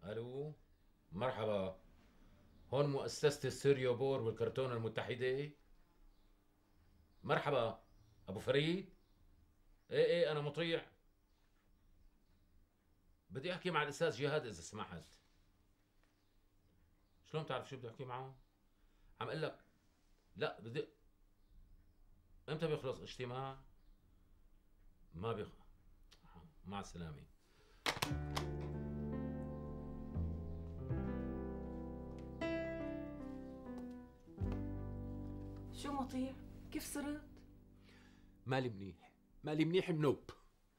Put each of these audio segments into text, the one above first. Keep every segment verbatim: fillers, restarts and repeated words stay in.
الو، مرحبا. هون مؤسسة السيريو بور والكرتون المتحدة. مرحبا، ابو فريد. ايه ايه انا مطيع. بدي احكي مع الاستاذ جهاد اذا سمحت. شلون تعرف شو بدي احكي معه؟ عم اقول لك. لا بدي. امتى بيخلص اجتماع؟ ما بيخ. مع السلامة. شو مطيع؟ كيف صرت؟ مالي منيح، مالي منيح منوب.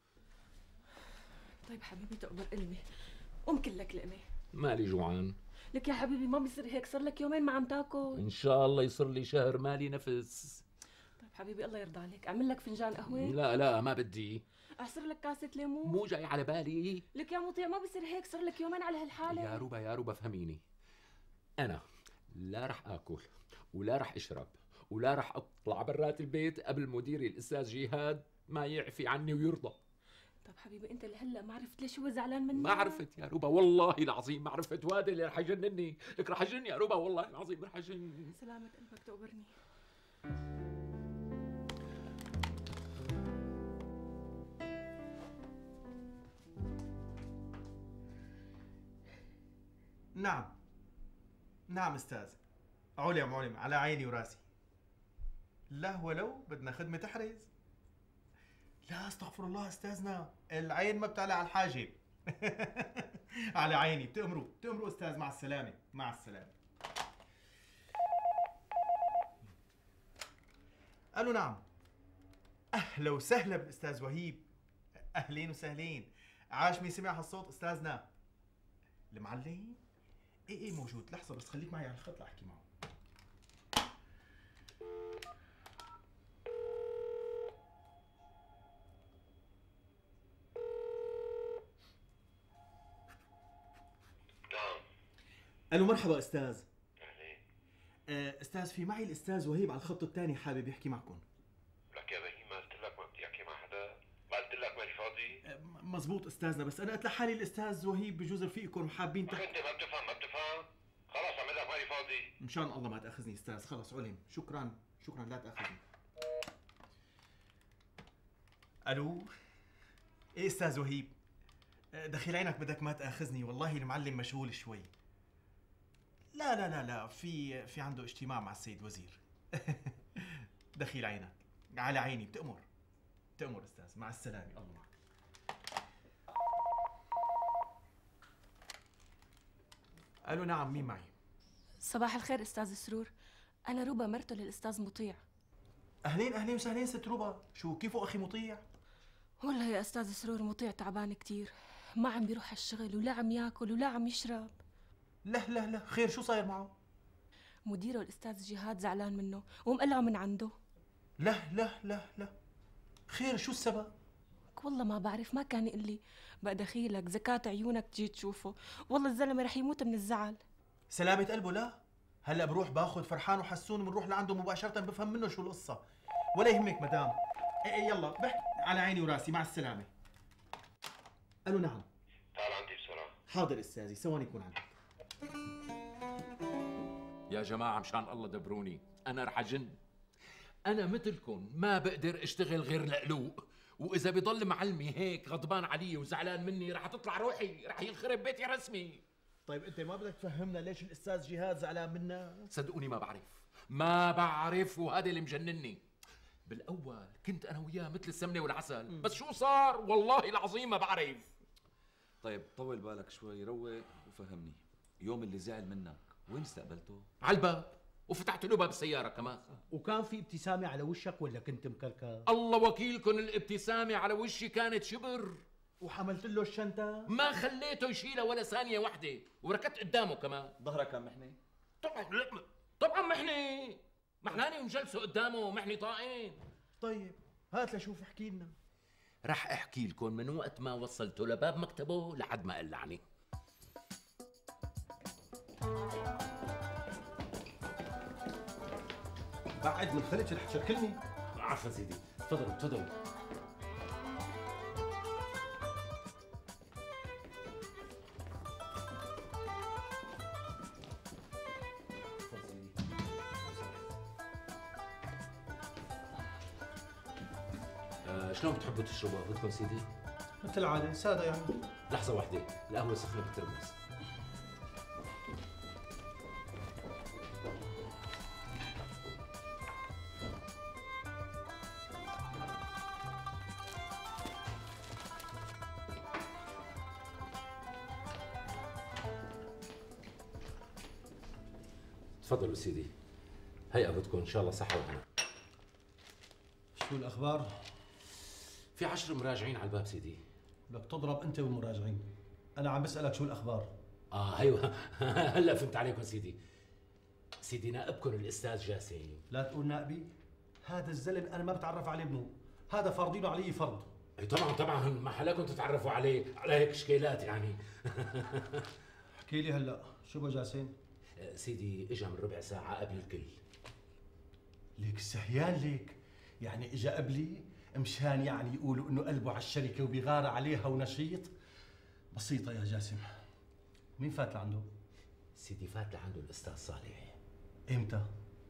طيب حبيبي تقبر قلبي، قوم كلك لقمة. مالي جوعان. لك يا حبيبي ما بيصير هيك، صار لك يومين ما عم تاكل. ان شاء الله يصير لي شهر مالي نفس. طيب حبيبي الله يرضى عليك، اعمل لك فنجان قهوة؟ لا لا ما بدي. اعصر لك كاسة ليمون؟ مو جاي على بالي. لك يا مطيع ما بيصير هيك، صار لك يومين على هالحالة. يا روبا يا روبا فهميني. انا لا رح اكل ولا رح اشرب ولا رح اطلع برات البيت قبل مديري الاستاذ جهاد ما يعفي عني ويرضى. طب حبيبي انت لهلا ما عرفت ليش هو زعلان مني؟ ما عرفت يا روبا والله العظيم ما عرفت، وهذا اللي رح يجنني. لك رح يجنني يا روبا والله العظيم رح يجنني. سلامة قلبك تقبرني. نعم نعم استاذ. علم علم على عيني وراسي. لا ولو بدنا خدمة تحريز. لا استغفر الله استاذنا، العين ما بتعلى على الحاجب. على عيني، بتأمروا بتأمروا استاذ. مع السلامة مع السلامة. قالوا نعم. اهلا وسهلا بالاستاذ وهيب. اهلين وسهلين. عاش مين سمع هالصوت استاذنا؟ المعلم؟ ايه ايه موجود. لحظة بس خليك معي على الخط لاحكي معه. نعم. الو مرحبا استاذ. اهلين. آه، استاذ في معي الاستاذ وهيب على الخط الثاني حابب يحكي معكم. لك يا بهي ما قلت لك ما بدي احكي مع حدا؟ ما قلت لك ماني فاضي؟ آه، م- مزبوط استاذنا، بس انا قلت لحالي الاستاذ وهيب بجوز رفيقكم وحابين لك تح... انت ما بتفهم ما بتفهم؟ خلاص عم لك ماني فاضي. ان شاء الله ما تاخذني استاذ. خلص علم. شكرا شكرا لا تاخذني. الو. ايه استاذ وهيب. آه، دخيل عينك بدك ما تاخذني، والله المعلم مشغول شوي. لا لا لا لا في في عنده اجتماع مع السيد وزير. دخيل عينك على عيني. بتأمر بتأمر استاذ. مع السلامة الله معك. الو نعم مين معي؟ صباح الخير استاذ سرور، انا روبا مرته للاستاذ مطيع. اهلين اهلين وسهلين ست روبا. شو كيفه اخي مطيع؟ والله يا استاذ سرور مطيع تعبان كتير، ما عم بيروح على الشغل ولا عم ياكل ولا عم يشرب. لا لا لا خير شو صاير معه؟ مديره الاستاذ جهاد زعلان منه ومقلعه من عنده. لا لا لا لا خير شو السبب؟ والله ما بعرف، ما كان يقول لي. بقى دخيلك زكاة عيونك تجي تشوفه، والله الزلمه رح يموت من الزعل. سلامة قلبه. لا هلا بروح باخذ فرحان وحسون وبنروح لعنده مباشرة بفهم منه شو القصة. ولا يهمك مدام. ايه ايه يلا بحكي على عيني وراسي. مع السلامة. الو نعم. تعال عندي بسرعة. حاضر استاذي ثواني يكون عندك. يا جماعة مشان الله دبروني، أنا رح أجن. أنا مثلكم ما بقدر أشتغل غير لقلوق، وإذا بضل معلمي هيك غضبان علي وزعلان مني رح تطلع روحي، رح ينخرب بيتي رسمي. طيب انت ما بدك تفهمنا ليش الاستاذ جهاد زعلان منا؟ صدقوني ما بعرف، ما بعرف، وهذا اللي مجنني. بالأول كنت أنا وياه مثل السمنة والعسل، بس شو صار والله العظيم ما بعرف. طيب طول بالك شوي، روق وفهمني. يوم اللي زعل منك وين استقبلته؟ على الباب، وفتحت له باب السيارة كمان. وكان في ابتسامة على وشك ولا كنت مكركر؟ الله وكيلكم الابتسامة على وشي كانت شبر. وحملت له الشنطة؟ ما خليته يشيلها ولا ثانية واحدة، وركضت قدامه كمان. ظهرك كان محني؟ طبعا لا، طبعا محني، محناني ومجلسه قدامه محني طائن. طيب هات لشوف احكي لنا. رح احكي لكم من وقت ما وصلته لباب مكتبه لحد ما قلعني. بعد من خلج رح تشكلني. عفوا سيدي، تفضلوا تفضلوا. شلون بتحبوا تشربوا قهوتكم سيدي؟ مثل العاده ساده يعني. لحظة واحدة، القهوة سخنة بالترمس. تفضلوا سيدي، هي قهوتكم ان شاء الله صحة وهنا. شو الاخبار؟ في عشر مراجعين على الباب سيدي. بدك تضرب انت والمراجعين. انا عم بسالك شو الاخبار. اه ايوه هلا فهمت عليكم سيدي. سيدي نائبكم الاستاذ جاسم. لا تقول نائبي، هذا الزلم انا ما بتعرف عليه ابنه، هذا فرضينه علي فرض. اي طبعا طبعا، ما حلاكم تتعرفوا عليه على هيك شكيلات يعني. احكي لي هلا شو بقى جاسم؟ سيدي اجا من ربع ساعة قبل الكل. ليك السهيان ليك، يعني اجا قبلي مشان يعني يقولوا انه قلبه على الشركه وبيغار عليها ونشيط. بسيطه يا جاسم. مين فات لعنده؟ سيدي فات لعنده الاستاذ صالح. امتى؟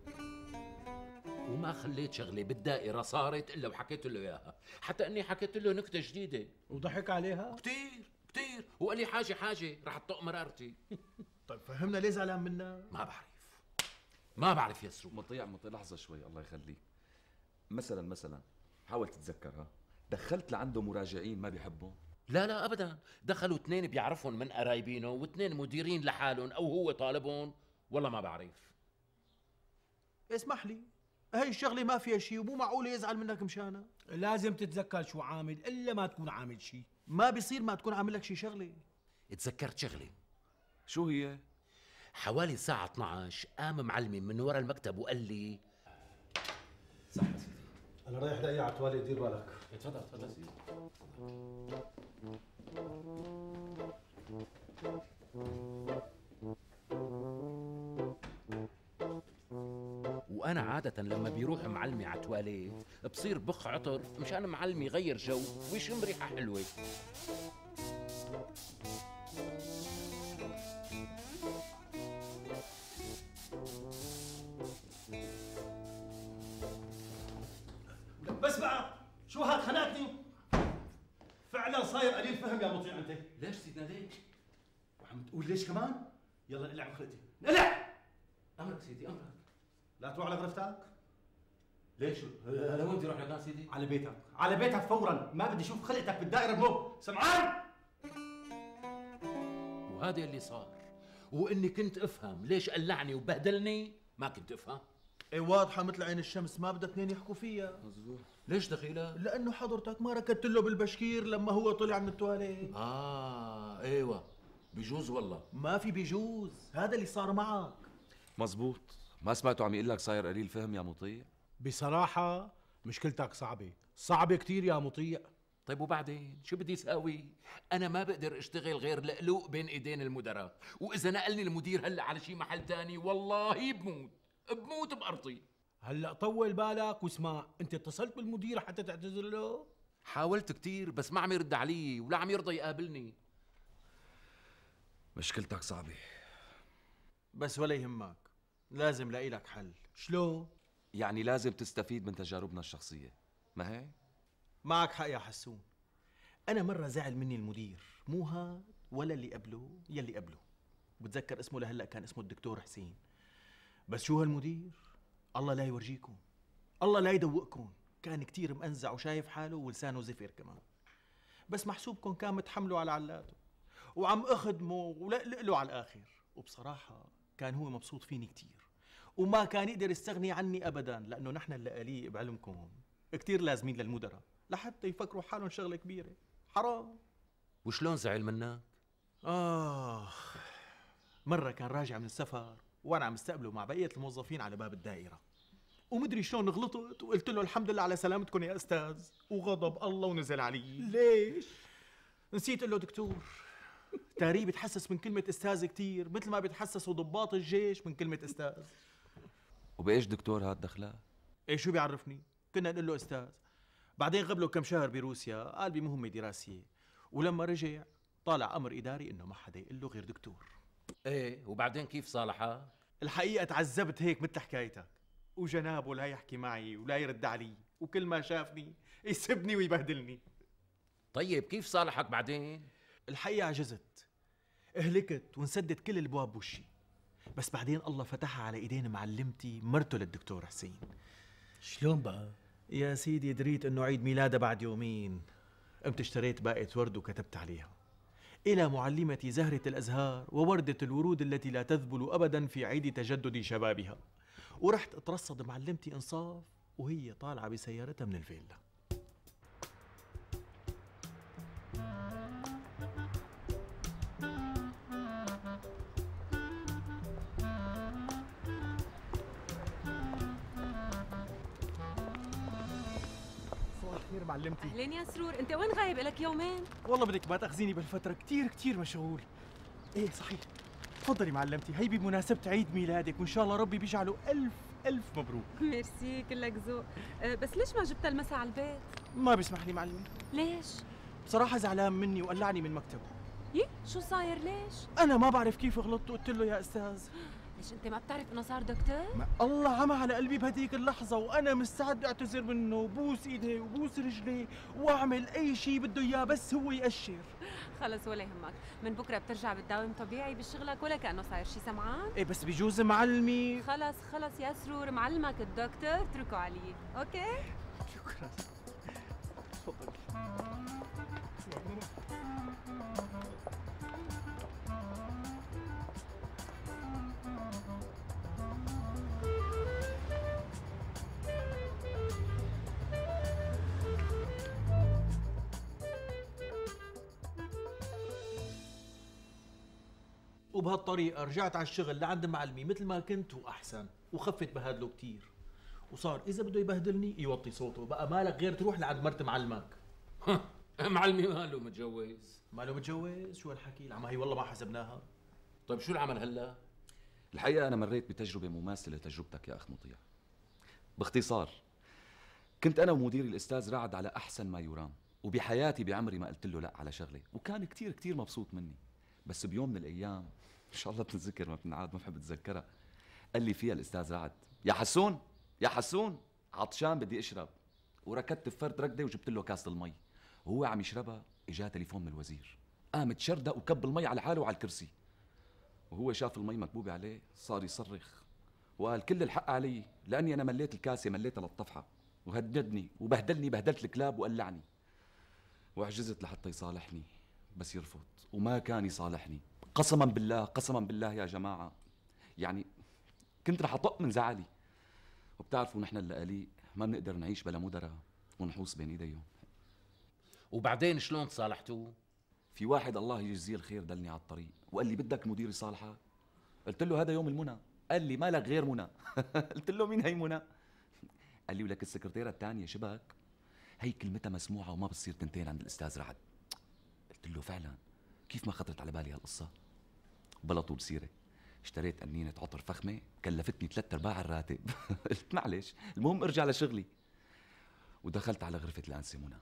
وما خليت شغلة بالدائرة صارت الا وحكيت له اياها، حتى اني حكيت له نكتة جديدة. وضحك عليها؟ كثير كثير، وقال لي حاجة حاجة رح تطق مرارتي. طيب فهمنا ليه زعلان منا؟ ما بعرف ما بعرف يا سرو. مطيع مطيع لحظة شوي الله يخليك. مثلا مثلا حاول تتذكرها، دخلت لعنده مراجعين ما بيحبهم؟ لا لا ابدا، دخلوا اثنين بيعرفهم من قرايبينه واثنين مديرين لحالهم او هو طالبهم، والله ما بعرف. اسمح لي، هي الشغله ما فيها شيء ومو معقوله يزعل منك مشانها. لازم تتذكر شو عامل الا ما تكون عامل شيء. ما بيصير ما تكون عامل لك شي شغله. تذكرت شغله. شو هي؟ حوالي الساعة اثنعش قام معلمي من ورا المكتب وقال لي صح يا سيدي. انا رايح دقيقه على التواليت، دير بالك. تفضل تفضل سيدي. وانا عادة لما بيروح معلمي على التواليت بصير بخ عطر مشان معلمي يغير جو ويشم ريحة حلوة. بس بقى شو هاد خنقتني؟ فعلا صاير قليل فهم يا مطيع انت. ليش سيدنا ليش؟ وعم تقول ليش كمان؟ يلا نقلع بخلقتي، نقلع! امرك سيدي امرك. لا تروح على غرفتك؟ ليش؟ هلا وين بدي اروح لكان سيدي؟ على بيتك، على بيتك فورا، ما بدي اشوف خلقتك بالدائرة بموت، سمعان؟ وهذا اللي صار، واني كنت افهم ليش قلعني وبهدلني ما كنت افهم. ايه واضحه مثل عين الشمس، ما بدها اثنين يحكوا فيها. مزبوط. ليش دخيلة؟ لانه حضرتك ما ركضت له بالبشكير لما هو طلع من التواليت. اه ايوه بجوز والله. ما في بيجوز، هذا اللي صار معك. مزبوط. ما سمعته عم يقول لك صاير قليل فهم يا مطيع؟ بصراحة مشكلتك صعبة، صعبة كتير يا مطيع. طيب وبعدين شو بدي اساوي؟ انا ما بقدر اشتغل غير لقلوق بين ايدين المدراء، واذا نقلني المدير هلا على شي محل تاني والله بموت بموت بارضي. هلا طول بالك واسمع، انت اتصلت بالمدير حتى تعتذر له؟ حاولت كتير بس ما عم يرد علي ولا عم يرضى يقابلني. مشكلتك صعبة، بس ولا يهمك، لازم لاقي لك حل. شلون؟ يعني لازم تستفيد من تجاربنا الشخصية، ما هيك؟ معك حق يا حسون. انا مره زعل مني المدير، مو هاد ولا اللي قبله يلي قبله، بتذكر اسمه لهلا كان اسمه الدكتور حسين. بس شو هالمدير، الله لا يورجيكم، الله لا يدوقكم، كان كتير مأنزع وشايف حاله ولسانه زفر كمان. بس محسوبكم كان متحمله على علاته وعم اخدمه ولقلقله على الاخر، وبصراحه كان هو مبسوط فيني كتير وما كان يقدر يستغني عني ابدا، لانه نحن اللقاليه بعلمكم كتير لازمين للمدراء لحتى يفكروا حالهم شغله كبيره. حرام. وشلون زعل منك؟ اخ، مره كان راجع من السفر وانا عم استقبله مع بقيه الموظفين على باب الدائره، ومدري شلون غلطت وقلت له الحمد لله على سلامتكم يا استاذ، وغضب الله ونزل علي. ليش؟ نسيت اقول له دكتور. تاري بتحسس من كلمه استاذ كتير، مثل ما بتحسسوا ضباط الجيش من كلمه استاذ. وبايش دكتور هاد دخلها؟ ايه شو بيعرفني؟ كنا نقول له استاذ. بعدين غبله كم شهر بروسيا، قال بمهمه دراسيه، ولما رجع طالع امر اداري انه ما حدا يقول له غير دكتور. ايه وبعدين كيف صالحها؟ الحقيقه تعذبت هيك مثل حكايتك، وجنابه لا يحكي معي ولا يرد علي، وكل ما شافني يسبني ويبهدلني. طيب كيف صالحك بعدين؟ الحقيقة عجزت، اهلكت وانسدت كل الابواب بوشي. بس بعدين الله فتحها على ايدين معلمتي مرته للدكتور حسين. شلون بقى؟ يا سيدي دريت انه عيد ميلادها بعد يومين، قمت اشتريت باقة ورد وكتبت عليها: إلى معلمتي زهرة الأزهار ووردة الورود التي لا تذبل أبدا في عيد تجدد شبابها. ورحت اترصد معلمتي إنصاف وهي طالعة بسيارتها من الفيلا. صباح الخير معلمتي. اهلين يا سرور، انت وين غايب لك يومين؟ والله بدك ما تاخذيني بالفترة، كتير كتير مشغول. ايه صحيح، تفضلي معلمتي، هي بمناسبة عيد ميلادك وإن شاء الله ربي بيجعله ألف ألف مبروك. ميرسي، كلك ذوق. أه بس ليش ما جبتها المسا على البيت؟ ما بيسمح لي معلمي، ليش؟ بصراحة زعلان مني وقلعني من مكتبه. يي شو صاير ليش؟ أنا ما بعرف كيف غلطت وقلت له يا أستاذ. ليش انت ما بتعرف انه صار دكتور؟ ما الله عمى على قلبي بهديك اللحظة وأنا مستعد أعتذر منه وبوس إيديه وبوس رجليه وأعمل أي شيء بده إياه بس هو يأشر. خلص ولا يهمك، من بكره بترجع بتداوم طبيعي بشغلك ولا كانه صاير شيء، سمعان؟ إيه بس بجوز معلمي. خلص خلص يا سرور، معلمك الدكتور اتركه علي، اوكي؟ شكرا. تفضل. وبهالطريقة رجعت على الشغل لعند معلمي مثل ما كنت وأحسن، وخفت بهادله كتير، وصار إذا بده يبهدلني يوطي صوته، بقى مالك غير تروح لعند مرت معلمك. معلمي ماله متجوز؟ ماله متجوز؟ شو هالحكي؟ العمى هي والله ما حسبناها. طيب شو العمل هلا؟ الحقيقة أنا مريت بتجربة مماثلة لتجربتك يا أخ مطيع. باختصار، كنت أنا ومديري الأستاذ رعد على أحسن ما يرام، وبحياتي بعمري ما قلت له لا على شغلة، وكان كتير كتير مبسوط مني. بس بيوم من الأيام إن شاء الله بتتذكر ما بتنعاد، ما بحب أتذكرها، قال لي فيها الأستاذ رعد: يا حسون يا حسون عطشان بدي أشرب. وركضت بفرد ركضة وجبت له كاسة المي، وهو عم يشربها إجاه تليفون من الوزير، قام تشردق وكب المي على حاله وعلى الكرسي، وهو شاف المي مكبوبة عليه صار يصرخ وقال: كل الحق علي لأني أنا مليت الكاسة مليتها للطفحة، وهددني وبهدلني بهدلت الكلاب وقلعني. وعجزت لحتى يصالحني بس يرفض، وما كان يصالحني. قسما بالله قسما بالله يا جماعة، يعني كنت رح أطق من زعلي. وبتعرفوا نحن اللقاليق ما بنقدر نعيش بلا مدراء ونحوس بين ايديهم. وبعدين شلون تصالحتوا؟ في واحد الله يجزيه الخير دلني على الطريق وقال لي: بدك مدير يصالحك؟ قلت له: هذا يوم المنى. قال لي: مالك غير منى؟ قلت له: مين هي منى؟ قال لي: ولك السكرتيرة الثانية شبك، هي كلمتها مسموعة وما بتصير تنتين عند الأستاذ رعد. قلت له: فعلا كيف ما خطرت على بالي هالقصة؟ بلا طول سيرة اشتريت قنينة عطر فخمة كلفتني ثلاث ارباع الراتب. قلت معلش المهم ارجع لشغلي، ودخلت على غرفة الأنسة منى.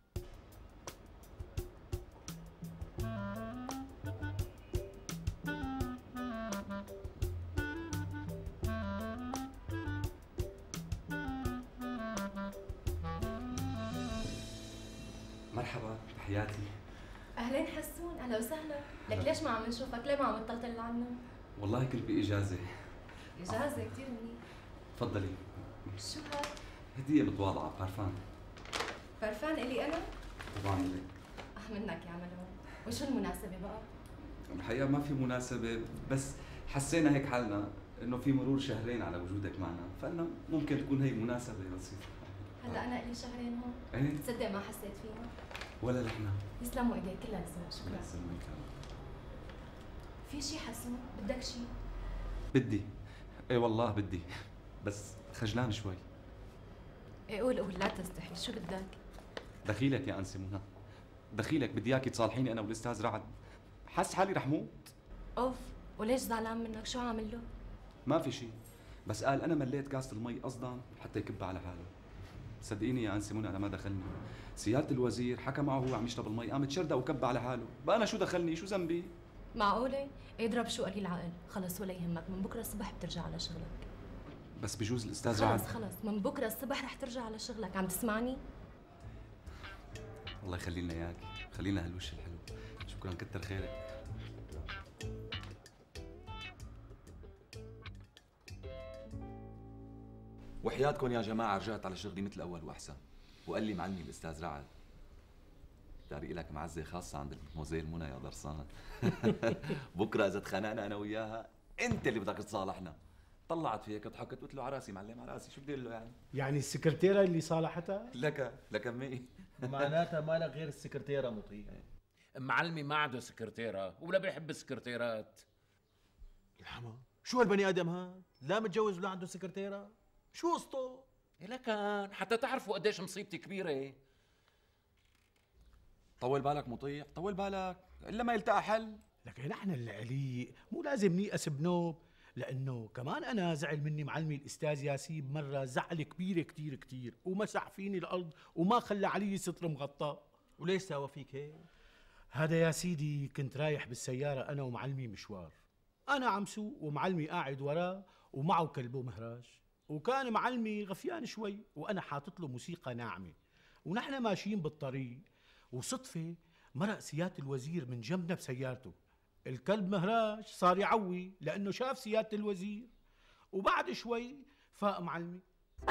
مرحبا، تحياتي. اهلين حسون، اهلا وسهلا. لك ليش ما عم نشوفك؟ ليه ما عم تطلطل لعنا؟ والله كنت بإجازة. إجازة كثير منيح. تفضلي. شو هاد؟ هدية متواضعة، بارفان. برفان إلي أنا؟ طبعا لك. أه منك يا عملون. وشو المناسبة بقى؟ الحقيقة ما في مناسبة، بس حسينا هيك حالنا إنه في مرور شهرين على وجودك معنا، فقلنا ممكن تكون هي مناسبة بسيطة. هلا أنا إلي شهرين هون. إيه؟ تصدق ما حسيت فيها؟ ولا نحن. يسلموا إيديك كلها ذوق، شكرا. الله يسلمك. في شي حسون؟ بدك شي؟ بدي. إيه والله بدي، بس خجلان شوي. إيه قول قول لا تستحي، شو بدك؟ دخيلك يا أنسة منى، دخيلك بدي إياكي تصالحيني أنا والأستاذ رعد، حس حالي رح موت. أوف، وليش زعلان منك؟ شو عامل له؟ ما في شيء، بس قال أنا مليت كاسة المي قصدا حتى يكبها على حاله. صدقيني يا أنسة منى أنا ما دخلني، سيادة الوزير حكى معه وهو عم يشرب المي، قام تشردق وكبها على حاله، بقى أنا شو دخلني؟ شو ذنبي؟ معقولة؟ اضرب شو قليل عقل، خلص ولا يهمك، من بكرة الصبح بترجع على شغلك. بس بجوز الأستاذ رعد. خلص خلص، من بكرة الصبح رح ترجع على شغلك، عم تسمعني؟ الله يخلي لنا اياك، خلينا هالوش الحلو. شكرا كتر خيرك. وحياتكم يا جماعه رجعت على شغلي مثل اول واحسن. وقال لي معلمي الاستاذ رعد داري لك معزه خاصه عند الموزيل منى يا درسان. بكره اذا تخانقنا انا وياها انت اللي بدك تصالحنا. طلعت فيك ضحكت قلت له على راسي معلم على راسي. شو بدي اقول له يعني؟ يعني السكرتيره اللي صالحتها؟ لك لك امي. معناتها ما لك غير السكرتيره مطيع. معلمي ما عنده سكرتيره ولا بيحب السكرتيرات. الحما شو هالبني ادم هاد؟ لا متجوز ولا عنده سكرتيره؟ شو قصته؟ لكن حتى تعرفوا قديش مصيبتي كبيره. طول بالك مطيع، طول بالك الا ما يلتقى حل. لكن نحن اللي علي مو لازم نيأس بنوب، لانه كمان انا زعل مني معلمي الاستاذ ياسين مره زعل كبيره كتير كتير ومسح فيني الارض وما خلى علي ستر مغطى. وليش ساوى فيك هيك؟ هذا يا سيدي كنت رايح بالسياره انا ومعلمي مشوار، انا عم سوق ومعلمي قاعد وراه ومعه كلبه مهراج، وكان معلمي غفيان شوي وانا حاطط له موسيقى ناعمه، ونحن ماشيين بالطريق وصدفه مرق سياده الوزير من جنبنا بسيارته. الكلب مهراج صار يعوي لانه شاف سياده الوزير، وبعد شوي فاق معلمي.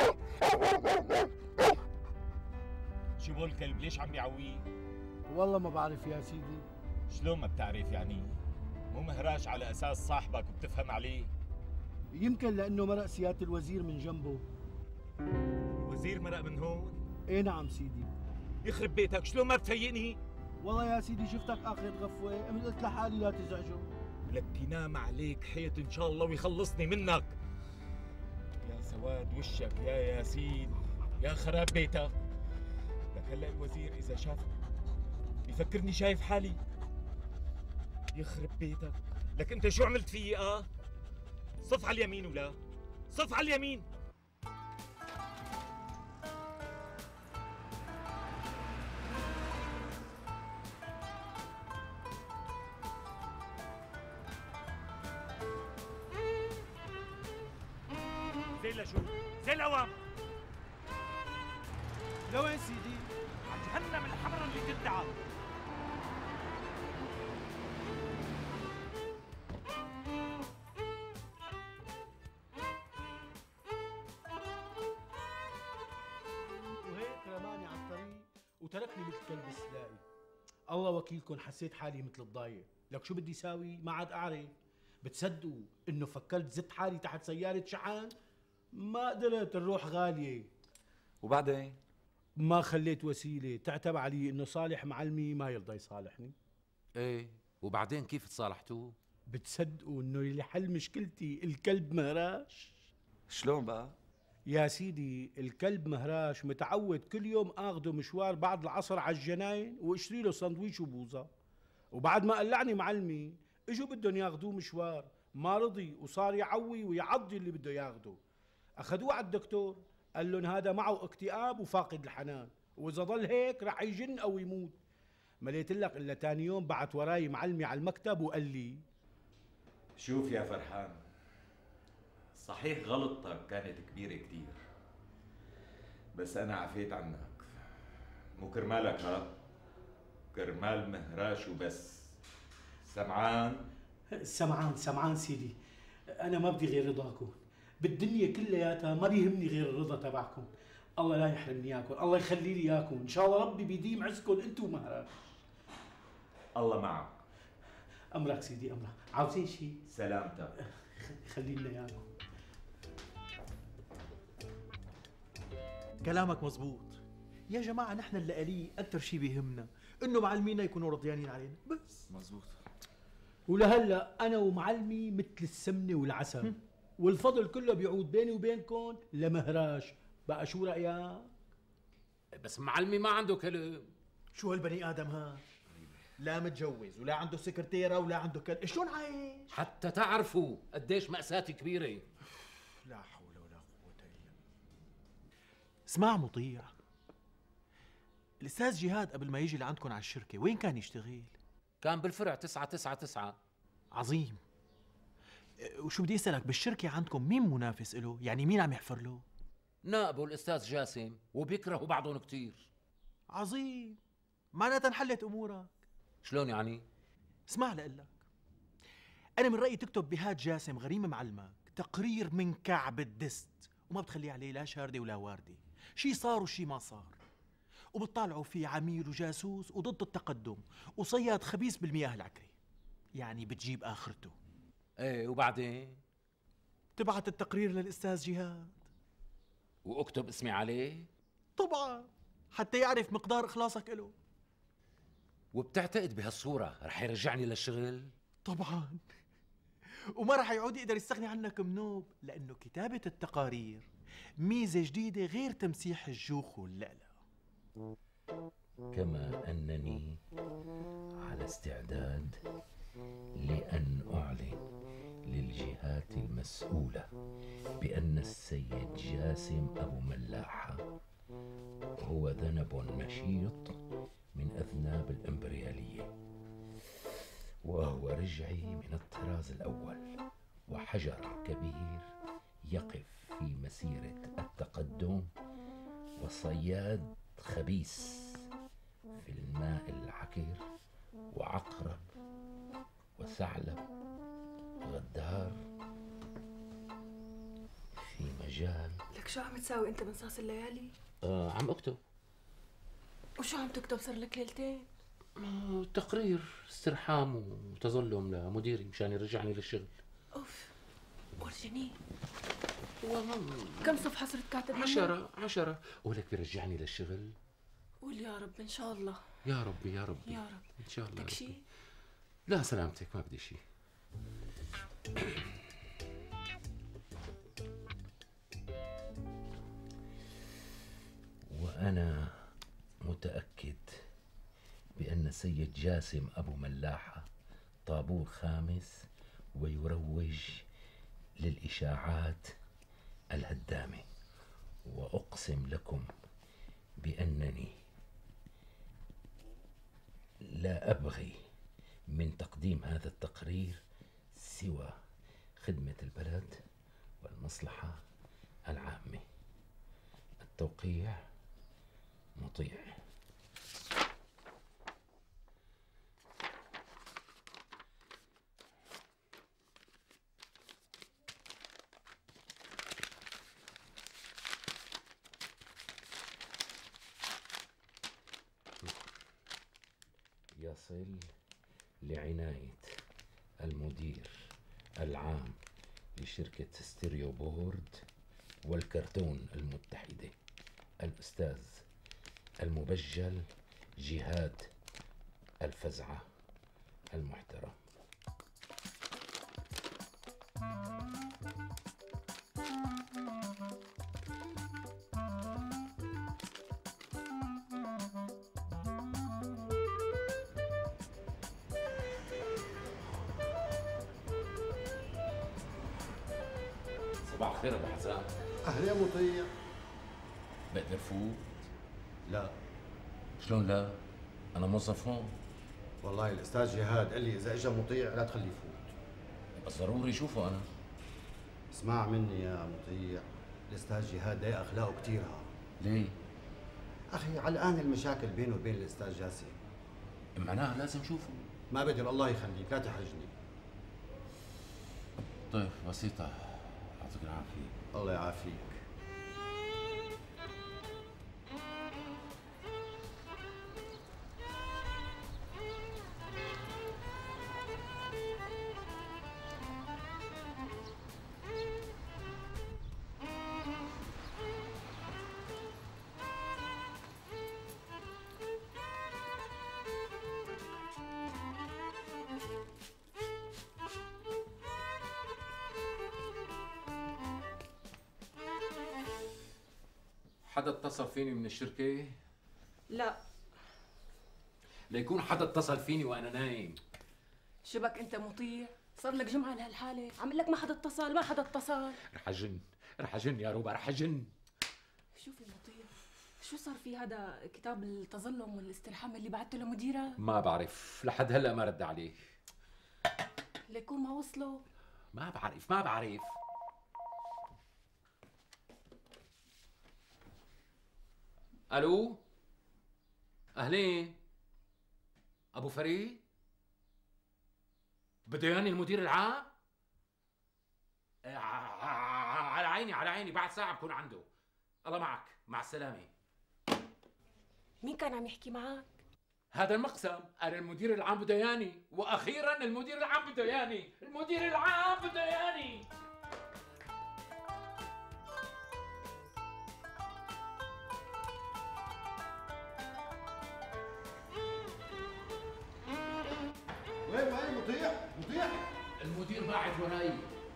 شو بقول الكلب ليش عم بيعويه؟ والله ما بعرف يا سيدي. شلون ما بتعرف يعني؟ مو مهراج على اساس صاحبك وبتفهم عليه؟ يمكن لانه مرق سياده الوزير من جنبه. الوزير مرق من هون؟ ايه نعم سيدي. يخرب بيتك شلون ما بتفيقني؟ والله يا سيدي شفتك اخذ غفوه قمت قلت لحالي لا تزعجه. لك ينام عليك حيط ان شاء الله ويخلصني منك. يا سواد وشك يا ياسين، يا خراب بيتك. لك هلا الوزير اذا شافني بيفكرني شايف حالي. يخرب بيتك. لك انت شو عملت فيي؟ اه صف على اليمين ولا صف على اليمين. زي لشو؟ زي الأوام. لوين سيدي؟ على جهنم الحمراء اللي تدعى. وهيك رماني على الطريق وتركني مثل كلب السلاقي. الله وكيلكم حسيت حالي مثل الضايع. لك شو بدي ساوي؟ ما عاد اعرف. بتصدقوا انه فكرت زت حالي تحت سيارة شحن؟ ما قدرت، الروح غالية. وبعدين؟ ما خليت وسيلة تعتب علي انه صالح معلمي ما يرضى يصالحني. ايه وبعدين كيف تصالحتوه؟ بتصدقوا انه اللي حل مشكلتي الكلب مهراش؟ شلون بقى؟ يا سيدي الكلب مهراش متعود كل يوم اخده مشوار بعد العصر على الجناين واشتري له سندويش وبوظة، وبعد ما قلعني معلمي اجوا بدهم ياخذوه مشوار، ما رضي وصار يعوي ويعضي اللي بده ياخده. اخذوه على الدكتور قال لهم هذا معه اكتئاب وفاقد الحنان، واذا ضل هيك رح يجن او يموت. مليت لك الا ثاني يوم بعت وراي معلمي على المكتب وقال لي شوف يا فرحان، صحيح غلطتك كانت كبيرة كتير، بس أنا عفيت عنك. مو كرمالك ها، كرمال مهراش وبس. سمعان؟ سمعان سمعان سيدي، انا ما بدي غير رضاكم بالدنيا كلياتها، ما بيهمني غير الرضا تبعكم. الله لا يحرمني اياكم، الله يخلي لي اياكم، ان شاء الله ربي بيديم عزكم انتم ومهراش. الله معك. امرك سيدي امرك. عاوزين شيء؟ سلامتك. خلي لنا اياكم. كلامك مزبوط يا جماعة. نحن اللي قليل أكثر شيء بيهمنا إنه معلمينا يكونوا رضيانين علينا بس. مزبوط. ولهلا أنا ومعلمي مثل السمنة والعسل، والفضل كله بيعود بيني وبينكم لمهراش. بقى شو رأيك؟ بس معلمي ما عنده كلب. شو هالبني آدم ها؟ لا متجوز ولا عنده سكرتيرة ولا عنده كلب، شلون عايش؟ حتى تعرفوا قديش مأساتي كبيرة. لا حول ولا قوة إلا بالله. اسمع مطيع، الأستاذ جهاد قبل ما يجي لعندكم على الشركة وين كان يشتغل؟ كان بالفرع تسعة تسعة تسعة. عظيم. وشو بدي أسألك، بالشركة عندكم مين منافس له؟ يعني مين عم يحفر له؟ نائبه الأستاذ جاسم، وبيكرهوا بعضهم كتير. عظيم. معناتها انحلت امورك. شلون يعني؟ اسمع لقلك، انا من رايي تكتب بهاد جاسم غريم معلمك تقرير من كعب الدست، وما بتخليه عليه لا شاردة ولا واردة، شي صار وشي ما صار، وبتطالعوا فيه عميل وجاسوس وضد التقدم وصياد خبيث بالمياه العكرة، يعني بتجيب آخرته. ايه وبعدين؟ تبعت التقرير للأستاذ جهاد واكتب اسمي عليه؟ طبعا، حتى يعرف مقدار إخلاصك له. وبتعتقد بهالصورة رح يرجعني للشغل؟ طبعا، وما رح يعود يقدر يستغني عنك منوب، لأنه كتابة التقارير ميزة جديدة غير تمسيح الجوخ واللألأ. كما أنني على استعداد لأن أعلن للجهات المسؤولة بأن السيد جاسم أبو ملاحة هو ذنب نشيط من أذناب الإمبريالية، وهو رجعي من الطراز الأول، وحجر كبير يقف في مسيرة التقدم، وصياد خبيث في الماء العكر، وعقرب وثعلب غدار في مجال. لك شو عم تساوي انت بنصاص الليالي؟ آه عم اكتب. وشو عم تكتب صار لك ليلتين؟ آه تقرير استرحام وتظلم لمديري مشان يرجعني للشغل. اوف ورجني. والله كم صفحة صرت كاتب؟ عشرة عشرة. ولك بيرجعني للشغل؟ قول يا رب ان شاء الله. يا ربي يا ربي يا رب. ان شاء الله. بدك شيء؟ لا سلامتك، ما بدي شيء. وأنا متأكد بأن سيد جاسم أبو ملاحة طابور خامس ويروج للإشاعات الهدامة، وأقسم لكم بأنني لا أبغي من تقديم هذا التقرير سوى خدمة البلد والمصلحة العامة. التوقيع مطيع. يصل لعناية المدير العام لشركة ستيريو بورد والكرتون المتحدة الأستاذ المبجل جهاد الفزعة المحترم. صباح الخير ابو حسام. اهلا مطيع. بقدر فوت؟ لا. شلون لا؟ انا موظف هون. والله الاستاذ جهاد قال لي اذا اجى مطيع لا تخليه يفوت. بس ضروري شوفه انا. اسمع مني يا مطيع، الاستاذ جهاد ضيق اخلاقه كثير ها. ليه؟ اخي على الان المشاكل بينه وبين الاستاذ جاسم. معناها لازم شوفه. ما بقدر، الله يخليك لا تحرجني. طيب بسيطة، يعطيك العافية. الله يعافيك. حدا اتصل فيني من الشركة؟ لا. ليكون حدا اتصل فيني وانا نايم. شبك انت مطيع؟ صار لك جمعة لهالحالة، عم لك ما حدا اتصل، ما حدا اتصل. رح اجن، رح اجن يا روبا، رح اجن. شوفي مطيع، شو صار في هذا كتاب التظلم والاسترحام اللي بعته لمديرك؟ ما بعرف، لحد هلا ما رد عليه. ليكون ما وصلوا. ما بعرف ما بعرف. الو؟ اهلين؟ ابو فريد بده ياني المدير العام؟ آه، على عيني على عيني، بعد ساعة بكون عنده. الله معك، مع السلامة. مين كان عم يحكي معك؟ هذا المقسم قال المدير العام بده ياني، واخيرا المدير العام بده ياني، المدير العام بده ياني. وين وين مطيع؟ مطيع؟ المدير باعت وراي.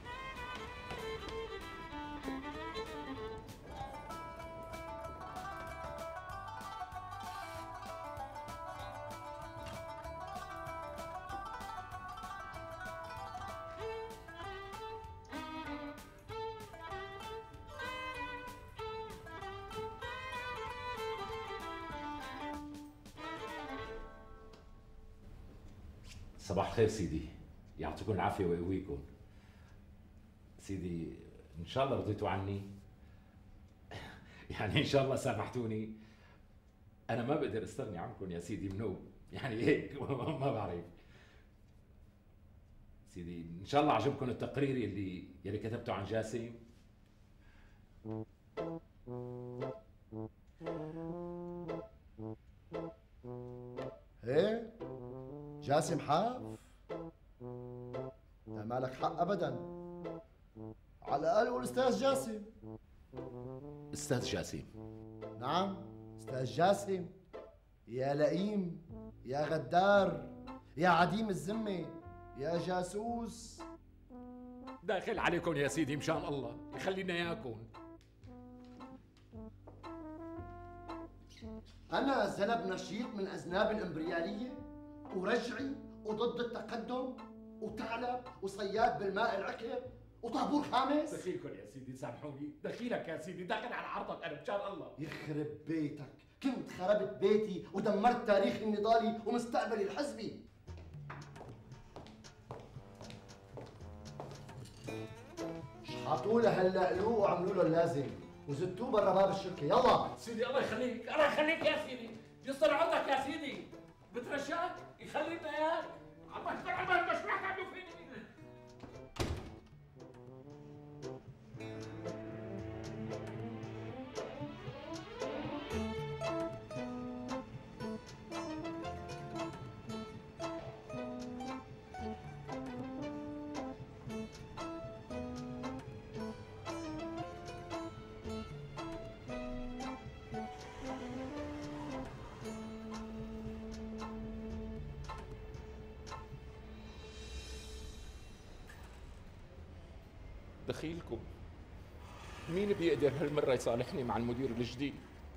صباح الخير سيدي، يعطيكم العافية ويقويكم. سيدي إن شاء الله رضيتوا عني، يعني إن شاء الله سامحتوني. أنا ما بقدر أستغني عنكم يا سيدي منوب، يعني هيك ما بعرف. سيدي إن شاء الله عجبكم التقرير اللي يلي كتبته عن جاسم. ايه جاسم حاف؟ لا مالك حق ابدا، على الاقل قول استاذ جاسم. استاذ جاسم؟ نعم استاذ جاسم. يا لئيم، يا غدار، يا عديم الذمه، يا جاسوس. داخل عليكم يا سيدي مشان الله، يخلينا اياكم. أنا زلب نشيط من أذناب الإمبريالية ورجعي وضد التقدم وثعلب وصياد بالماء العكر وطابور خامس. دخيلكم يا سيدي سامحوني، دخيلك يا سيدي، داخل على عرضك أنا مشان الله. يخرب بيتك، كنت خربت بيتي ودمرت تاريخي النضالي ومستقبلي الحزبي. شحطوا له هاللقلوق وعملوا له اللازم وزتوه برا باب الشركة. يلا سيدي الله يخليك، الله يخليك يا سيدي، يستر عندك يا سيدي، بترشاك يخلينا اياك، عم يستر عمرك مش راح تعملوا فيني. دخيلكم مين بيقدر هالمرة يصالحني مع المدير الجديد؟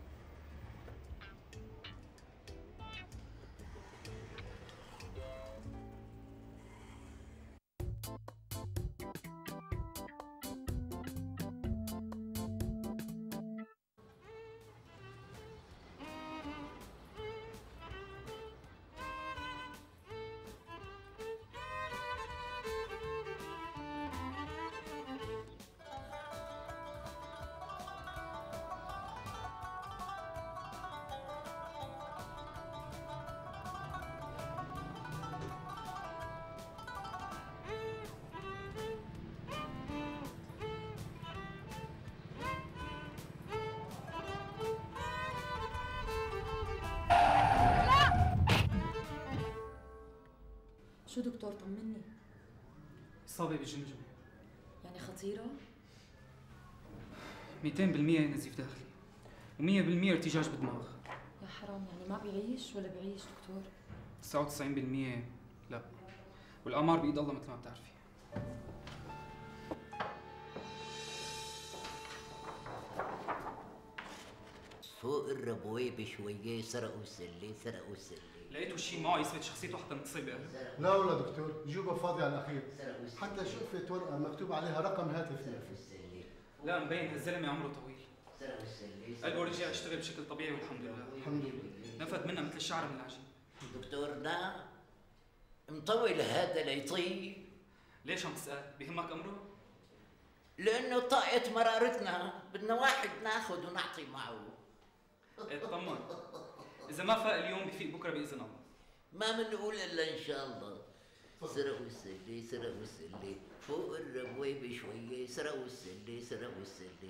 شو دكتور طمني؟ إصابة بالجمجمة. يعني خطيرة؟ مئتين بالمئة نزيف داخلي ومية بالمئة ارتجاج بالدماغ. يا حرام، يعني ما بيعيش ولا بيعيش دكتور؟ تسعة وتسعين بالمئة لا، والآمار بإيد الله مثل ما بتعرفي. فوق الربوية بشوية سرقوا السلة سرقوا السلة. لقيته شيء معه يثبت شخصيته حتى نتصل بأهله. لا والله دكتور، جيبه فاضي على الأخير، حتى شفت ورقة مكتوب عليها رقم هاتف نافذ. لا مبين هالزلمة عمره طويل. قلبه رجع يشتغل بشكل طبيعي والحمد لله. الحمد لله. نفد منها مثل الشعر من العجين. دكتورنا مطول هذا ليطيب. ليش عم تسأل؟ بيهمك أمره؟ لأنه طاقت مرارتنا، بدنا واحد ناخذ ونعطي معه. اطمن، إذا ما فاق اليوم بفيق بكره بإذن الله. ما منقول الا ان شاء الله. سرقوا السلة سرقوا السلة فوق الربويبة شوية، سرقوا السلة سرقوا السلة.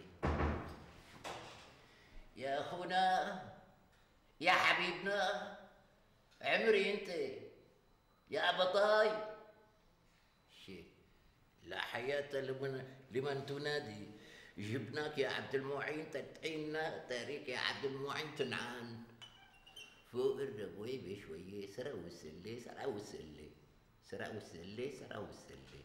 يا اخونا يا حبيبنا عمري انت يا بطاي. شي لا حياة لمن لمن تنادي. جبناك يا عبد المعين تتعيننا، تاريك يا عبد المعين تنعان. فوق الربويبة شوية، سرقوا السلة سرقوا السلة سرقوا السلة سرقوا السلة.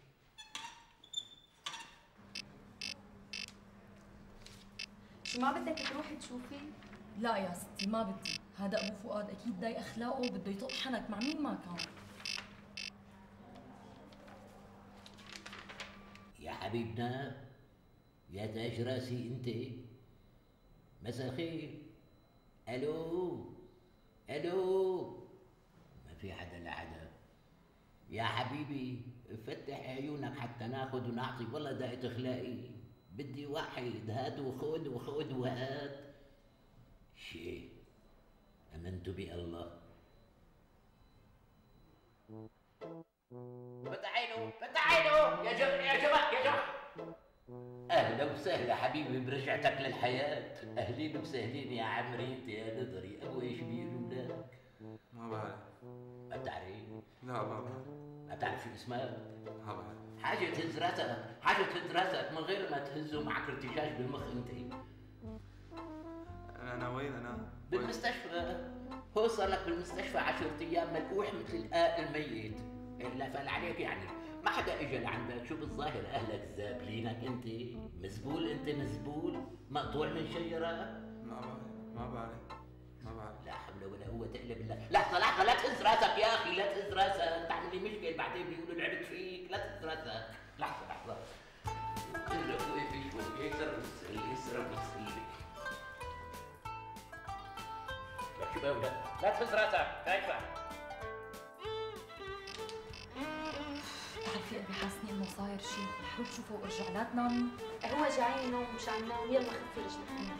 شو ما بدك تروحي تشوفي؟ لا يا ستي ما بدي، هذا ابو فؤاد اكيد ضايق اخلاقه وبده يطق حنك مع مين ما كان. يا حبيبنا يا تاج راسي انت، مساء الخير. الو الو، ما في حدا لحدا. يا حبيبي فتح عيونك حتى ناخذ ونعطي، والله ضاقت اخلاقي، بدي واحد هات وخذ وخذ وهات. شيء امنت بالله. فتح عينه فتح عينه يا جماعه يا جماعه يا جماعه. اهلا وسهلا حبيبي برجعتك للحياه. اهلين وسهلين يا عمري انت يا نظري. ابو ايش بيقولوا لك؟ ما بعرف. ما بتعرف؟ لا ما بعرف. ما بتعرف شو اسمك؟ ما بعرف. حاجه تهز راسك، حاجه تهز راسك من غير ما تهزه معك ارتجاج بالمخ انت. انا انا وين انا؟ بالمستشفى. هو صار لك بالمستشفى عشرة ايام ملقوح مثل الآق الميت. الا فال عليك يعني ما حدا اجى لعندك. شو بالظاهر اهلك زابلينك انت؟ مزبول انت مزبول مقطوع من شجره. ما بعرف ما بعرف ما بعرف. لا حول ولا قوة الا بالله. لحظة لحظة لا تهز راسك يا اخي، لا تهز راسك، تعمل لي مشكل بعدين بيقولوا لعبت فيك. لا تهز راسك. لحظة لحظة. سرقوا ايه شوي، سرقوا السلة سرقوا السلة. يا شباب لا لا تهز راسك، خايفة. بتعرفي قلبي حاسني انه صاير شيء، حاول تشوفه وارجع لا تنامي. هو جاي نوم مش عم نام، يلا خف رجلك.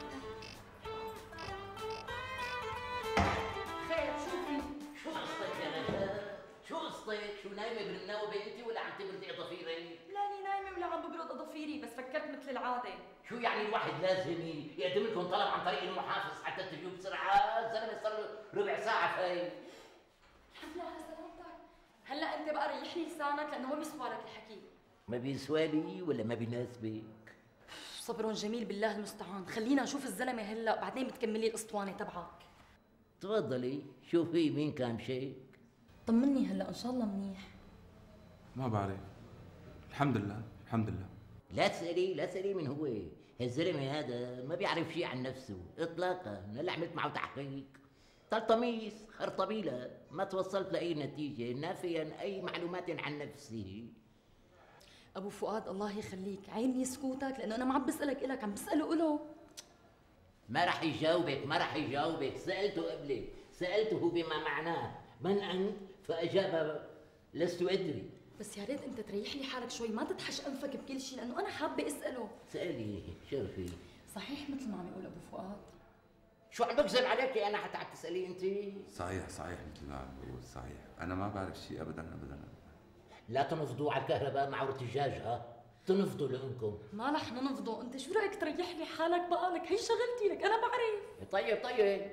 خير شوفي شو قصتك يا نجاة؟ شو قصتك؟ شو نايمة بالنوبة انت ولا عم تبردي ضفيرك؟ لاني نايمه ولا عم ببرد اضافيري، بس فكرت مثل العاده. شو يعني الواحد لازم يقدم لكم طلب عن طريق المحافظ حتى تجوا بسرعة؟ الزلمة صار له ربع ساعة فايت. الحمد لله على سلامتك. هلا انت بقى ريح لي لسانك لانه ما بيسوى لك الحكي. ما بيسوالي ولا ما بيناسبك؟ صبر جميل بالله المستعان، خلينا نشوف الزلمه هلا بعدين بتكملي الاسطوانه تبعك. تفضلي شوفي مين كان شيك. طمني هلا ان شاء الله منيح. ما بعرف. الحمد لله الحمد لله. لا تسألي لا تسألي من هو. هالزلمة هذا ما بيعرف شيء عن نفسه اطلاقا. انا اللي عملت معه تحقيق تلطميس خرطبيلة، ما توصلت لأي نتيجة نافيا أي معلومات عن نفسه. ابو فؤاد الله يخليك عيني سكوتك لانه انا ما عم بسالك الك، عم بساله له. ما رح يجاوبك ما رح يجاوبك. سألته قبلك سألته بما معناه من أنت؟ فأجاب لست أدري. بس يا ريت انت تريح لي حالك شوي، ما تدحش انفك بكل شيء لانه انا حابه اساله. سألي شوفي. صحيح مثل ما عم يقول ابو فؤاد؟ شو عم بكذب عليكي انا حتى عم تسالي انت؟ صحيح صحيح مثل ما عم بقول صحيح. انا ما بعرف شيء ابدا ابدا. لا تنفضوا على الكهرباء مع ارتجاج. ها تنفضوا لانكم. ما رح ننفضوا. انت شو رايك تريح لي حالك بقى؟ لك هي شغلتي لك انا بعرف. طيب طيب.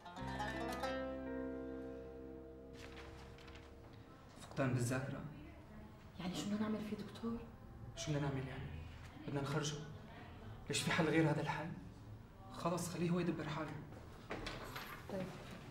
فقدان بالذاكره. يعني شو بدنا نعمل فيه دكتور؟ شو بدنا نعمل يعني؟ بدنا نخرجه. ليش في حل غير هذا الحل؟ خلص خليه هو يدبر حاله. طيب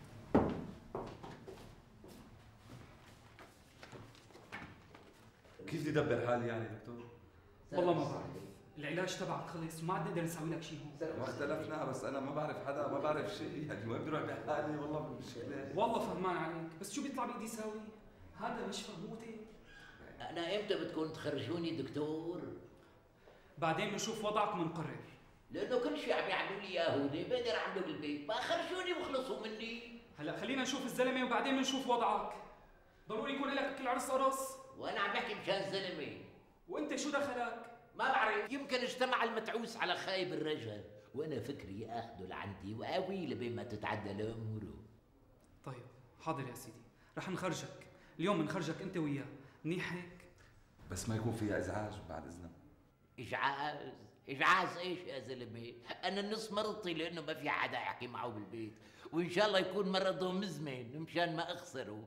كيف بدي ادبر حالي يعني دكتور؟ والله ما بعرف. العلاج تبعك خلص وما عاد نقدر نسوي لك شيء هون. ما اختلفنا بس انا ما بعرف حدا ما بعرف شيء يعني وين بروح بحالي والله بالمشكله. والله فهمان عليك بس شو بيطلع بايدي ساوي؟ هذا مش فهموتي. انا امتى بدكم تخرجوني دكتور؟ بعدين بنشوف وضعك وبنقرر. لانه كل شيء عم يعملوا لي اياه هودي بقدر اعمله بالبيت، ما خرجوني وخلصوا مني. هلا خلينا نشوف الزلمه وبعدين بنشوف وضعك. ضروري يكون لك كل عرس قرص. وانا عم بحكي مشان الزلمه. وانت شو دخلك؟ ما بعرف، يمكن اجتمع المتعوس على خايب الرجل وانا فكري اخذه لعندي واوي لبين ما تتعدل اموره. طيب حاضر يا سيدي، رح نخرجك اليوم، نخرجك انت وياه، منيح هيك؟ بس ما يكون فيها ازعاج بعد اذنك. إجعاز إجعاز إيش يا زلمة؟ أنا النص مرضتي لأنه ما في حدا يحكي معه بالبيت، وإن شاء الله يكون مرضه مزمن مشان ما أخسره.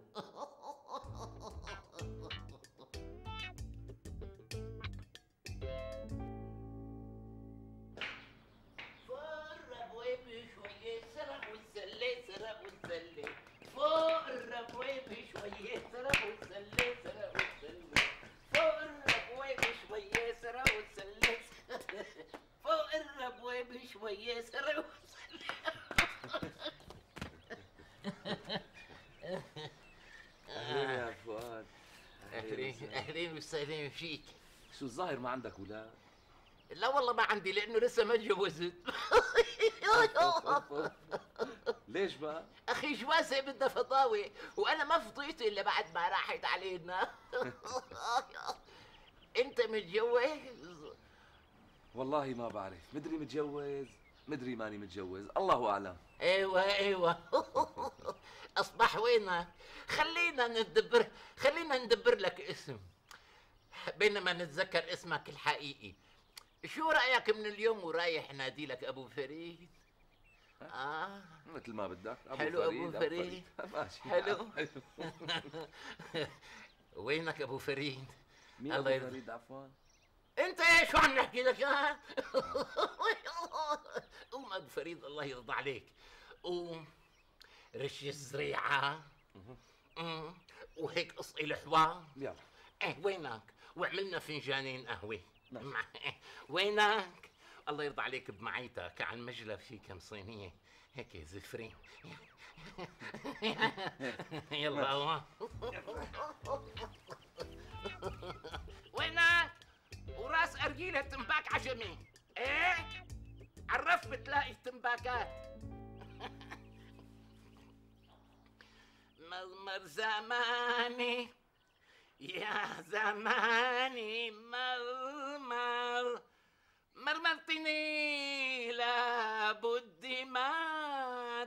فوق الربوة بشوية سرق والسلة، سرق والسلة، فوق الربوة بشوية سرق والسلة، فوق الربوة بشوية سرق والسلة. اهلين يا فؤاد. أهلين أهلين وسهلين فيك. شو الظاهر ما عندك اولاد؟ لا والله ما عندي لأنه لسه ما تجوزت. ليش بقى؟ أخي جوازة بدها فضاوة وأنا ما فضيت إلا بعد ما راحت علينا. أنت متجوز؟ والله ما بعرف، مدري متجوز مدري ماني متجوز، الله اعلم. ايوه ايوه. اصبح وينك؟ خلينا ندبر خلينا ندبر لك اسم بينما نتذكر اسمك الحقيقي. شو رايك من اليوم ورايح نادي لك ابو فريد؟ اه مثل ما بدك. أبو حلو فريد ابو فريد. ماشي حلو. وينك ابو فريد؟ مين الله ابو يرضى. فريد عفوا؟ انت ايش شو عم نحكي لك؟ ها قوم ابو فريد الله يرضى عليك، قوم رش الزريعه أمم. وهيك قصقي الحوار. يلا. ايه وينك؟ وعملنا فنجانين قهوه. وينك؟ الله يرضى عليك بمعيتك على المجلة في كم صينيه هيك زفرين. يلا هو. وينك؟ وراس أرجيلة تنباك عجمي. ايه؟ عرف بتلاقي التنباكات. مرمر زماني يا زماني مرمر مرمرتني لابد ما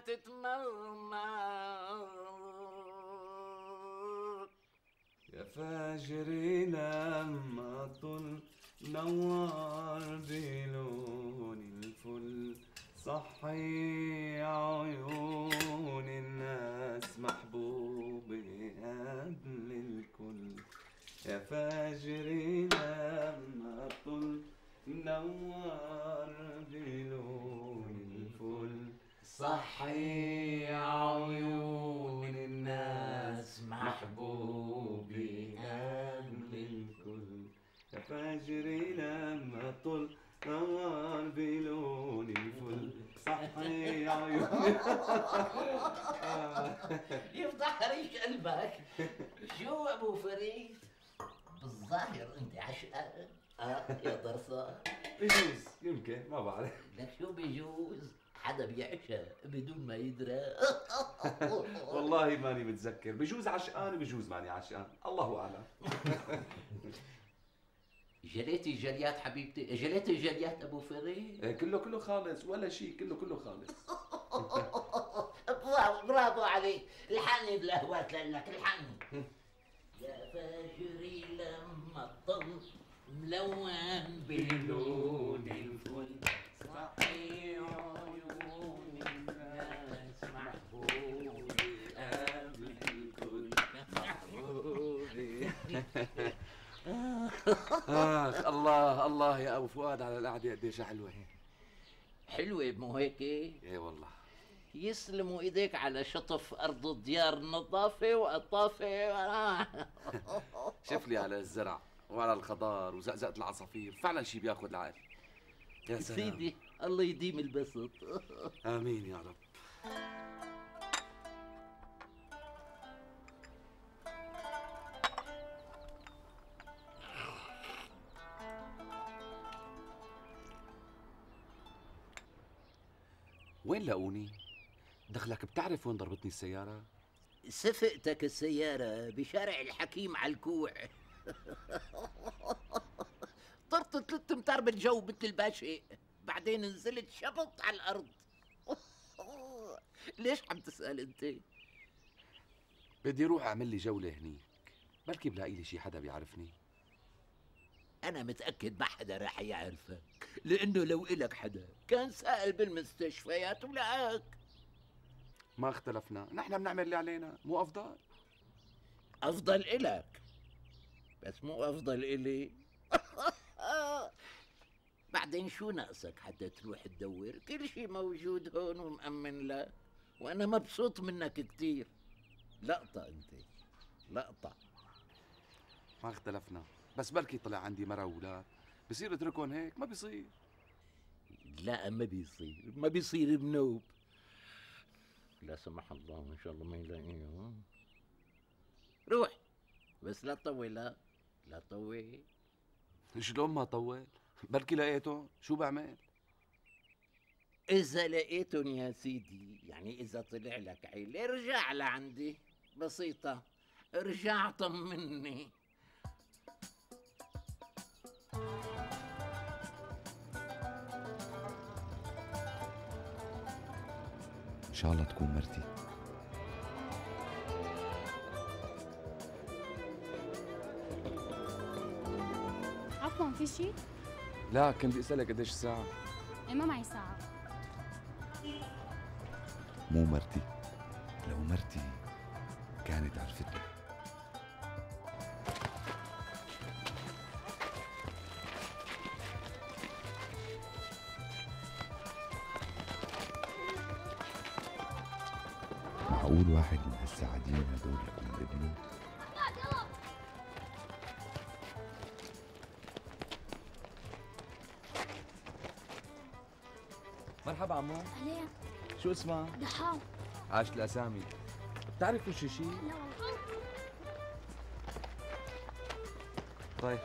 تتمرمر. يا فاجري لما طل نور بلون الفل، صحي عيون الناس محبوبي قبل الكل. يا فاجري لما طل نور بلون الفل، صحي عيون الناس محبوبي قبل الكل. يا فاجري لما طل نور بلون الفل، صحي عيون. يفضح ريش قلبك. شو ابو فريد؟ بالظاهر انت عشقان. اه يا درصان. بجوز يمكن ما بعرف. لك شو بيجوز؟ حدا بيعشق بدون ما يدرى. والله ماني متذكر، بجوز عشقان وبجوز ماني عشقان، الله اعلم. جليتي جليات حبيبتي، جليتي جليات ابو فريد. إيه كله كله خالص ولا شيء، كله كله خالص. برافو برافو عليك. الحقني بالاهوات لك، الحقني. يا فاجري لما الطل ملون بلون الفل، صحي عيون الناس محبوبي قبل الكل. محبوبي. اخ الله الله يا ابو فؤاد على القعده قديش حلوه هي. حلوه مو هيك؟ ايه والله. يسلموا ايديك على شطف ارض الديار، نظافه وقطافه. شوف لي على الزرع وعلى الخضار وزقزقه العصافير، فعلا شيء بياخذ العقل. يا سلام. سيدي الله يديم البسط. امين يا رب. وين لاقوني؟ دخلك بتعرف وين ضربتني السيارة؟ سفقتك السيارة بشارع الحكيم على الكوع. طرت ثلاث امتار بالجو مثل الباشا، بعدين نزلت شبط على الأرض. ليش عم تسأل أنت؟ بدي روح اعمل لي جولة هنيك، بلكي بلاقي لي شي حدا بيعرفني. أنا متأكد ما حدا راح يعرفك، لأنه لو إلك حدا كان سائل بالمستشفيات ولقاك. ما اختلفنا، نحن بنعمل اللي علينا، مو أفضل؟ أفضل إلك بس مو أفضل إلي. بعدين شو ناقصك حتى تروح تدور؟ كل شي موجود هون ومأمن لك، وأنا مبسوط منك كتير. لقطة أنت، لقطة. ما اختلفنا، بس بلكي طلع عندي مرة وولاد، بصير اتركهم هيك؟ ما بيصير. لا ما بيصير، ما بيصير بنوب. لا سمح الله ان شاء الله ما يلاقيه. روح بس لا تطول، لا لا تطول. شلون ما طول؟ بلكي لقيتهم، شو بعمل؟ إذا لقيتهم يا سيدي، يعني إذا طلع لك عيلة ارجع لعندي، بسيطة، ارجع طمني. إن شاء الله تكون مرتي. عفوا في شي؟ لا كنت بدي اسالك قديش الساعة؟ إيه ما معي ساعة. مو مرتي، لو مرتي كانت عرفتني. معقول واحد من هالسعادين هدول يكون ابنه؟ مرحبا عمو. أهلين. شو اسمها؟ دحام. عاشت الأسامي. بتعرف وش شي؟ لا والله. طيب.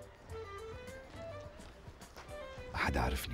ما حدا عرفني.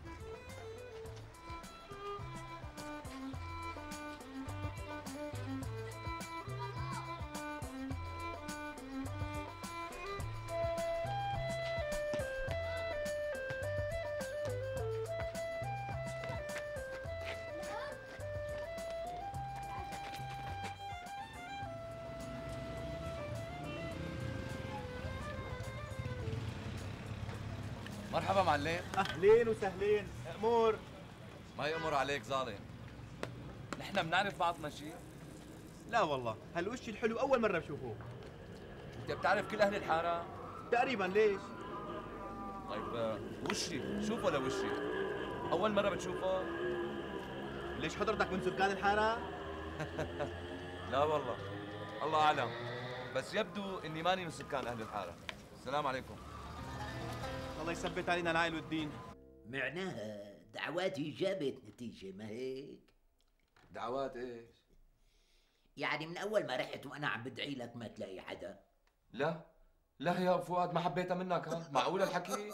مرحبا معلم. اهلين وسهلين. امور. ما يأمر عليك ظالم. نحن بنعرف بعضنا شيء؟ لا والله، هالوش الحلو اول مره بشوفه. انت بتعرف كل اهل الحاره؟ تقريبا. ليش؟ طيب وشي، شوفه لوشي. اول مره بتشوفه؟ ليش حضرتك من سكان الحاره؟ لا والله، الله اعلم، بس يبدو اني ماني من سكان اهل الحاره. السلام عليكم. الله يثبت علينا العائل والدين. معناها دعواتي جابت نتيجة، ما هيك؟ دعوات ايش؟ يعني من أول ما رحت وأنا عم بدعي لك ما تلاقي حدا؟ لا لا يا فؤاد، ما حبيتها منك. ها معقول الحكي؟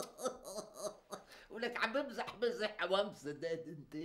ولك عم بمزح بمزح عوام صدقت انت.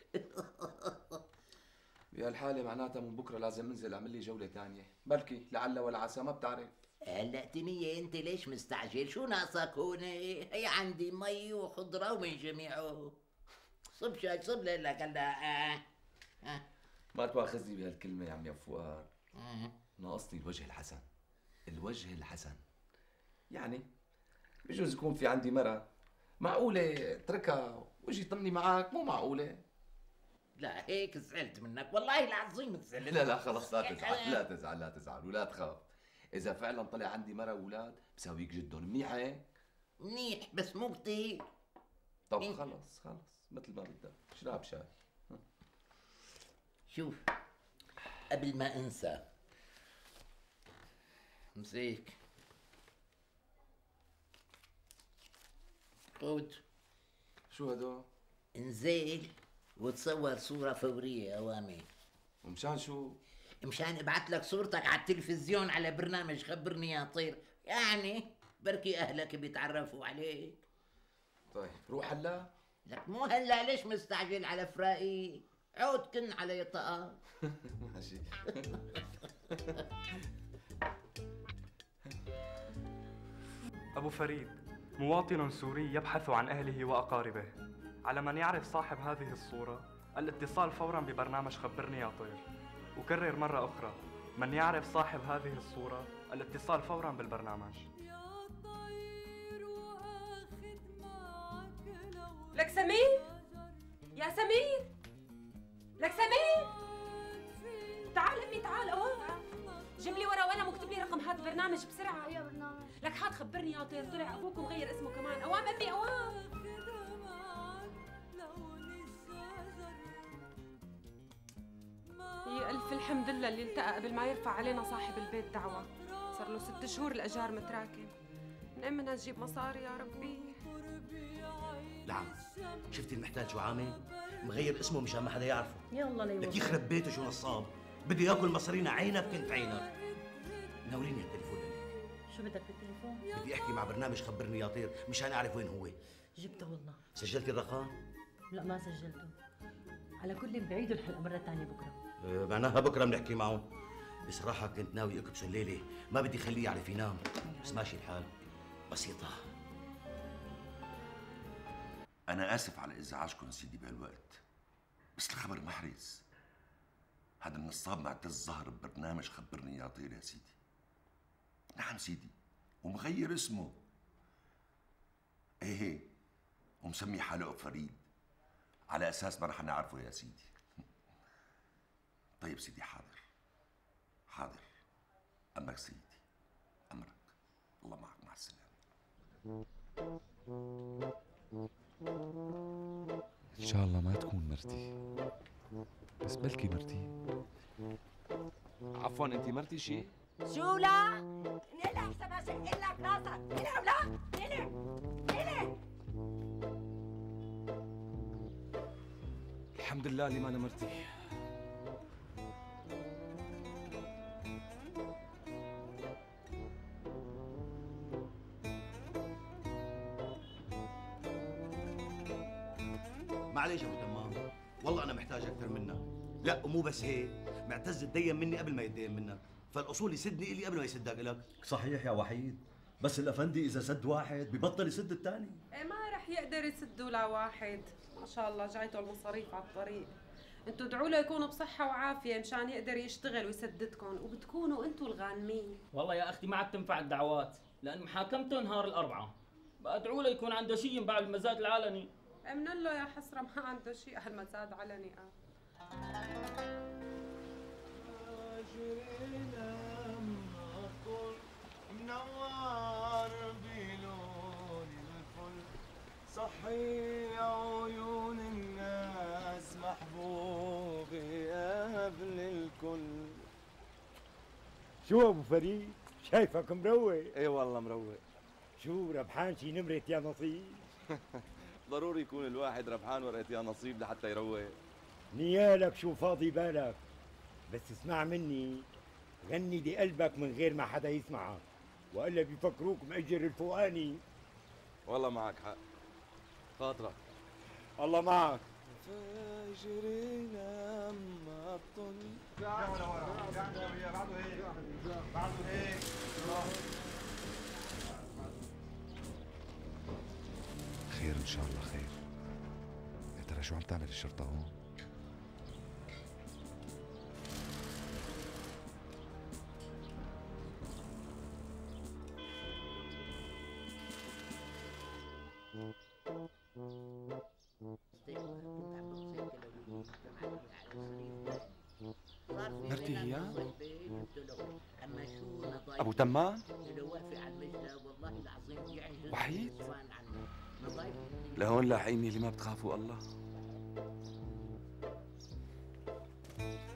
بهالحالة معناتها من بكره لازم انزل اعمل لي جولة ثانية، بلكي لعل ولا عسى، ما بتعرف. هلأتني انت ليش مستعجل؟ شو ناقصك هون؟ هي عندي مي وخضرة ومن جميعه. صب شاي، صب لك هلا. آه. آه. ما تواخذني بهالكلمة يا عم يا فؤاد. آه. ناقصني الوجه الحسن. الوجه الحسن يعني بجوز يكون في عندي مرة، معقولة اتركها واجي طمني معك؟ مو معقولة. لا هيك زعلت منك، والله العظيم زعلت. لا لا خلص، لا تزعل لا تزعل لا تزعل ولا تخاف. إذا فعلا طلع عندي مرة وولاد بساويك جدهم. منيح هيك؟ منيح بس مو كتير. طب خلص خلص مثل ما بدك، اشرب شاي. شوف قبل ما انسى، امسك خد. شو هدول؟ انزل وتصور صورة فورية أوامي. ومشان شو؟ مشان ابعت لك صورتك على التلفزيون على برنامج خبرني يا طير، يعني بركي أهلك بيتعرفوا عليك. طيب روح هلا؟ لك مو هلا، ليش مستعجل على فراقي؟ عود كن على طاقة. ماشي. أبو فريد مواطن سوري يبحث عن أهله وأقاربه. على من يعرف صاحب هذه الصورة الاتصال فورا ببرنامج خبرني يا طير. أكرر مرة أخرى، من يعرف صاحب هذه الصورة الاتصال فورا بالبرنامج. لك سمير، يا سمير، لك سمير، تعال امي تعال اوام، جيب لي ورقه وقلم واكتب لي رقم هذا البرنامج بسرعه. اي برنامج؟ لك هات خبرني يا طير، طلع ابوك وغير اسمه كمان. اوام امي اوام. يا الف الحمد لله اللي التقى قبل ما يرفع علينا صاحب البيت دعوه. صار له ست شهور الاجار متراكم، نأمنها تجيب مصاري يا ربي. نعم، شفتي المحتال شو عامل؟ مغير اسمه مشان ما حدا يعرفه. يا الله لا لك يخرب بيته شو نصاب، بده ياكل مصارينا عينك كنت عينك. ناوليني التليفون لك. شو بدك بالتليفون؟ بدي احكي مع برنامج خبرني يا طير مشان اعرف وين هو. جبته والله. سجلتي الرقم؟ لا ما سجلته. على كل بعيدوا الحلقه مره ثانيه بكره. أه معناها بكره بنحكي معه. بصراحه كنت ناوي اكبسه الليله، ما بدي خليه يعرف ينام، بس ماشي الحال. بسيطه. أنا آسف على إزعاجكم سيدي بهالوقت، بس الخبر محرز. هذا النصاب معتز ظهر ببرنامج خبرني يا طير يا سيدي. نعم سيدي، ومغير اسمه. إيه إيه، ومسمي حاله أبو فريد، على أساس ما رح نعرفه يا سيدي. طيب سيدي، حاضر حاضر، أمرك سيدي، أمرك. الله معك، مع السلامة. إن شاء الله ما تكون مرتي، بس بلكي مرتي. عفوا، أنت مرتي شي؟ شو لا؟ نقلع احسن ما شق لك راسك، نقلع ولا؟ نقلع نقلع. الحمد لله اللي ما أنا مرتي. معلش ابو تمام، والله انا محتاج اكثر منك. لا ومو بس هيك، معتز تدين مني قبل ما يتدين منك، فالاصول يسدني الي قبل ما يسدك الك. صحيح يا وحيد، بس الافندي اذا سد واحد ببطل يسد الثاني. ايه ما رح يقدر يسد ولا واحد، ما شاء الله جايته المصاريف على الطريق. انتوا ادعوا له يكون بصحة وعافية مشان يقدر يشتغل ويسددكم، وبتكونوا انتوا الغانمين. والله يا اختي ما عاد تنفع الدعوات، لان محاكمته نهار الاربعاء. بادعوا له يكون عنده شيء ينباع بالمزاد العلني. من له يا حسرة ما عنده شيء، هالمزاد علني. اه منور بلون الفل، صحي عيون الناس، محبوبي قبل الكل. شو ابو فريد؟ شايفك مروق. ايه والله مروق. شو ربحان شي نمرة يا نصيب؟ ضروري يكون الواحد ربحان ورقة يا نصيب لحتى يروق. نيالك شو فاضي بالك، بس اسمع مني، غني لقلبك من غير ما حدا يسمعك، والا بيفكروك مأجر الفوقاني. والله معك حق. خاطرك. الله معك. فجري لما طل. بعده هيك بعده هيك. خير إن شاء الله خير. يا ترى شو عم تعمل الشرطة هون؟ مرتي هي؟ أبو تمام؟ وحيد؟ لهون لاحقيني اللي ما بتخافوا الله.